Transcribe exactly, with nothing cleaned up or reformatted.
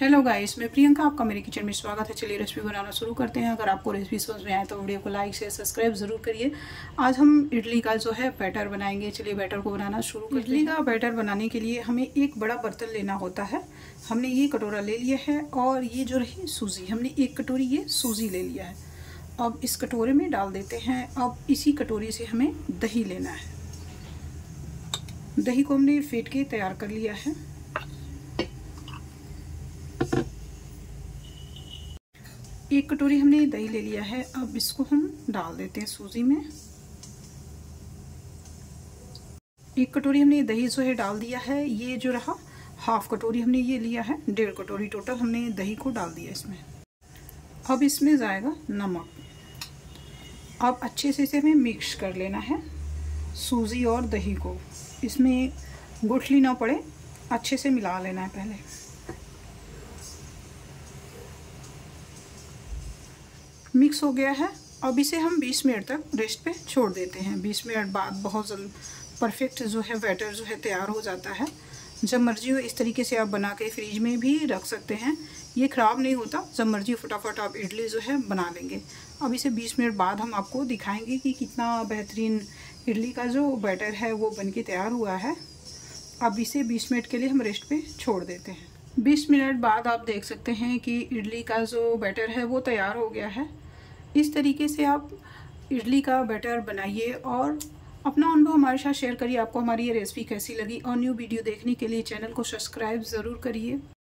Hello guys, मैं प्रियंका, आपका मेरे किचन में स्वागत है। चलिए रेसिपी बनाना शुरू करते हैं। अगर आपको रेसिपी समझ में आए तो वीडियो को लाइक शेयर सब्सक्राइब जरूर करिए। आज हम इडली का जो है बैटर बनाएंगे। चलिए बैटर को बनाना शुरू करते हैं। इडली का बैटर बनाने के लिए हमें एक बड़ा बर्तन लेना होता है। हमने ये कटोरा ले लिया है और ये जो रही सूजी, हमने एक कटोरी ये सूजी ले लिया है। अब इस कटोरे में डाल देते हैं। अब इसी कटोरी से हमें दही लेना है। दही को हमने फेंट के तैयार कर लिया है। एक कटोरी हमने दही ले लिया है। अब इसको हम डाल देते हैं सूजी में। एक कटोरी हमने दही जो है डाल दिया है। ये जो रहा हाफ कटोरी हमने ये लिया है, डेढ़ कटोरी टोटल हमने दही को डाल दिया इसमें। अब इसमें जाएगा नमक। अब अच्छे से इसे हमें मिक्स कर लेना है, सूजी और दही को। इसमें गुठली ना पड़े, अच्छे से मिला लेना है पहले। मिक्स हो गया है। अब इसे हम बीस मिनट तक रेस्ट पे छोड़ देते हैं। बीस मिनट बाद बहुत जल्द परफेक्ट जो है बैटर जो है तैयार हो जाता है। जब मर्जी हो इस तरीके से आप बना के फ्रिज में भी रख सकते हैं, ये ख़राब नहीं होता। जब मर्जी फटाफट आप इडली जो है बना लेंगे। अब इसे बीस मिनट बाद हम आपको दिखाएंगे कि कितना बेहतरीन इडली का जो बैटर है वो बन के तैयार हुआ है। अब इसे बीस मिनट के लिए हम रेस्ट पे छोड़ देते हैं। बीस मिनट बाद आप देख सकते हैं कि इडली का जो बैटर है वो तैयार हो गया है। इस तरीके से आप इडली का बैटर बनाइए और अपना अनुभव हमारे साथ शेयर करिए। आपको हमारी ये रेसिपी कैसी लगी और न्यू वीडियो देखने के लिए चैनल को सब्सक्राइब ज़रूर करिए।